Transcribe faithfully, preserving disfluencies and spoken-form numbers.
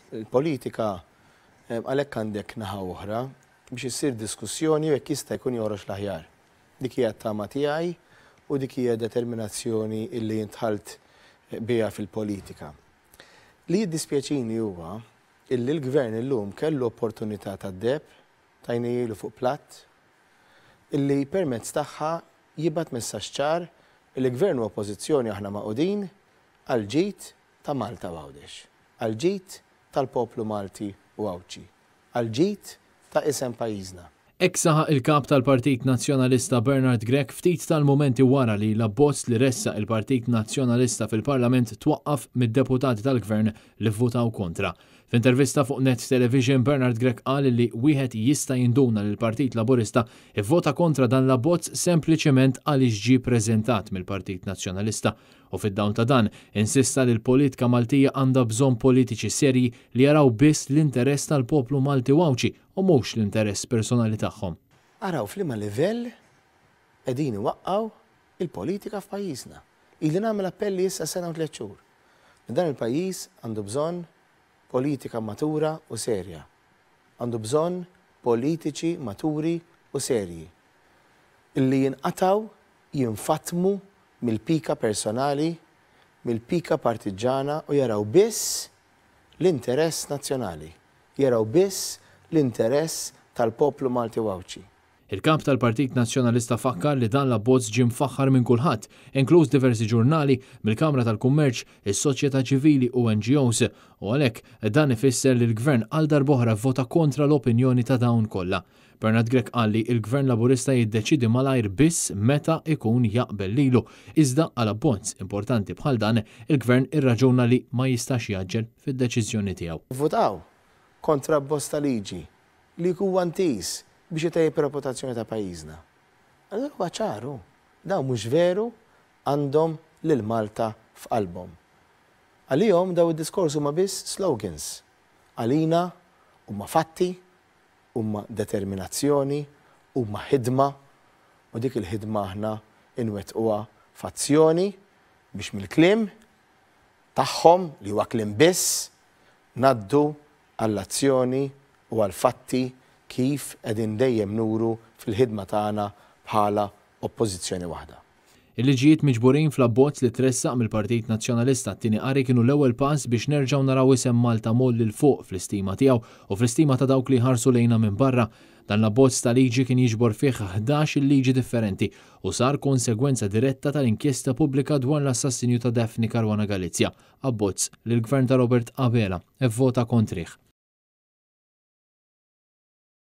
il-politika għalhekk għandek naħa oħra biex issir diskussjoni jekk jista' jkun jorox l-aħjar. Dik hija t-tama tiegħi u dik hija determinazzjoni illi intħalt biha fil-politika. Li jiddispjaċini huwa illi l-gvern illum kellu opportunità tad-deb tajnilu fuq platt illi permezz tagħha jibgħat messaġġ ċar illi gvern u oppożizzjoni aħna maqudin għal ġid ta' Malta u Għawdex, għal ġid tal-poplu Malti u Għawċi, għal ġid ta' isem pajjiżna. Hekk saħaq il-kap tal-Partit Nazzjonalista Bernard Grech ftit tal-momenti wara li l-abbozz li ressa il-Partit Nazzjonalista fil-Parlament twaqqaf mid-deputati tal-Gvern li vvotaw kontra. F'intervista fuq Net Television, Bernard Grech qal li wieħed jista' jinduna li l-Partit Laburista ivvota kontra dan l-abbozz sempliċement għaliex ġie ppreżentat mill-Partit Nazzjonalista. U fid-dawn ta' dan insista li l-politika Maltija għandha bżonn politiċi serji li jaraw biss l-interess tal-poplu Malti u Għawċi u mhux l-interess personali tagħhom. Araw f'liema livell qegħdin iwaqqgħu il-politika f'pajjiżna. Ili nagħmel appelli issa sena u tliet xhur. Dan il-pajjiż għandu bżonn politika matura u serja. Għandu bżonn politiċi maturi u serji. Illi jinqataw jinfatmu mill-pika personali, mill-pika partiġana u jaraw biss l-interess nazzjonali. Jaraw biss l-interess tal-poplu Malti u Għawċi. Il-kap tal-Partit Nazzjonalista fakkar li dan l-abbozz ġie mfaħħar minn kulħadd, inkluż diversi ġurnali mill-Kamra tal-Kummerċ, is-soċjetà ċivili u N G Os, u għalhekk dan ifisser li l-Gvern għal darb'oħra vvota kontra l-opinjoni ta' dawn kollha. Bernard Grech qal li l-Gvern Laburista jiddeċidi malajr biss meta ikun jaqbel lilu, iżda għal abbozz importanti bħal dan il-Gvern irraġuna li ma jistax jaġġel fid-deċiżjoni tiegħu. Votaw kontra bosta liġi li huwa ntis biex jitejjeb reputazzjoni ta' pajjiżna. Allura huwa ċaru, dawn mhux veru għandhom lil Malta f'qalbhom. Għalihom daw id-diskors huma biss slogans. Għalina huma fatti, huma determinazzjoni, huma ħidma u dik il-ħidma aħna inwettquha f'azzjoni biex mill-kliem tagħhom li huwa kliem biss ngħaddu għall-azzjoni u għall-fatti kif qegħdin dejjem nuru fil-ħidma tagħna bħala oppożizzjoni waħda. Il-liġijiet miġburin fl-abbozz li tressaq mill-Partit Nazzjonalista t-tieni qari kienu l-ewwel pass biex nerġgħu naraw isem Malta moll lil fuq fl-istima tiegħu u fl-istima ta' dawk li ħarsu lejna minn barra. Dan l-abbozz ta' liġi kien jiġbor fih ħdax il-liġi differenti u sar konsegwenza diretta tal-inkjesta pubblika dwar l-assassinju ta' Daphne Caruana Galizia, abbozz li l-Gvern ta' Robert Abela vvota kontrih.